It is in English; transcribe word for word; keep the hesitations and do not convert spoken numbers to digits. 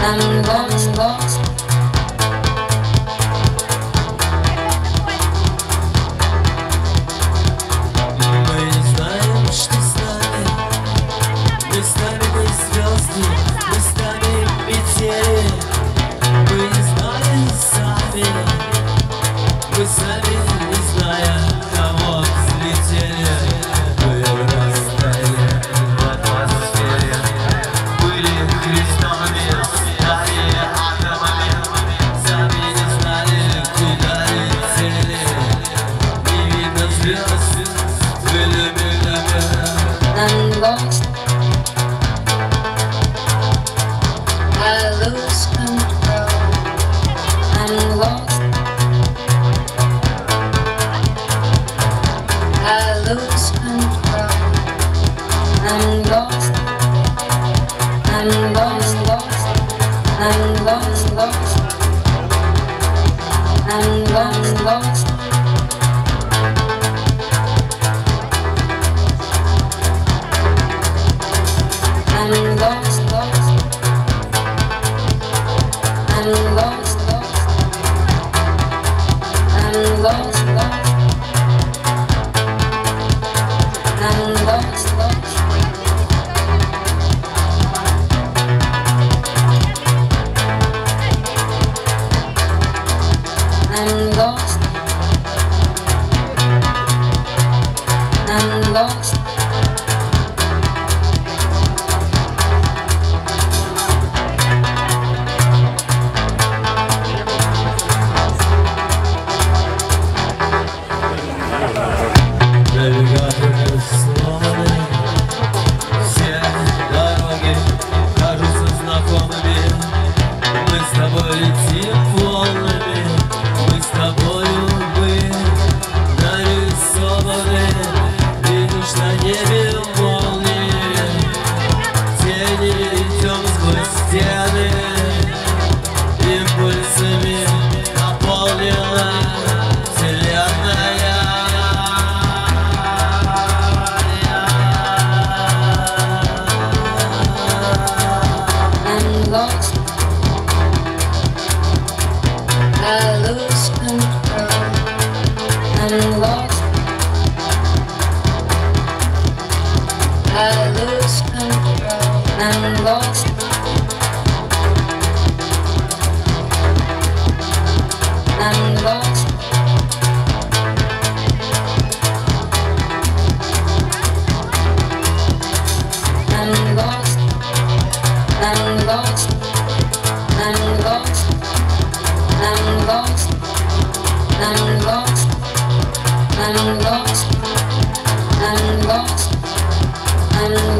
I'm lost, lost. Мы не знаем, что с нами. Мы стали бы звезды, мы стали метели. Мы не знали сами, мы сами не зная, кого взлетели. Мы растаяли в атмосфере, были христовыми, стали атомами. Сами не знали, куда летели. Не видно звезд, I'm lost. I lose control. I'm lost. I lose control. I'm lost. I'm lost, lost. I'm lost, lost. I'm lost, lost. I'm lost, lost. I'm lost, lost. I'm lost, lost. I'm lost, lost. I'm lost. I'm lost. Навигаторы сломаны, все дороги кажутся знакомыми. Мы с тобой летим волнами, мы с тобою мы нарисованы. Видишь на небе молнии, тени идем сквозь стены. Импульсами наполнена вселенная. Lost. I lose control. I'm lost. I lose control. I'm lost. I'm lost. I'm lost. I'm lost. I'm lost. I'm lost. I'm lost. I'm lost. I'm lost. I'm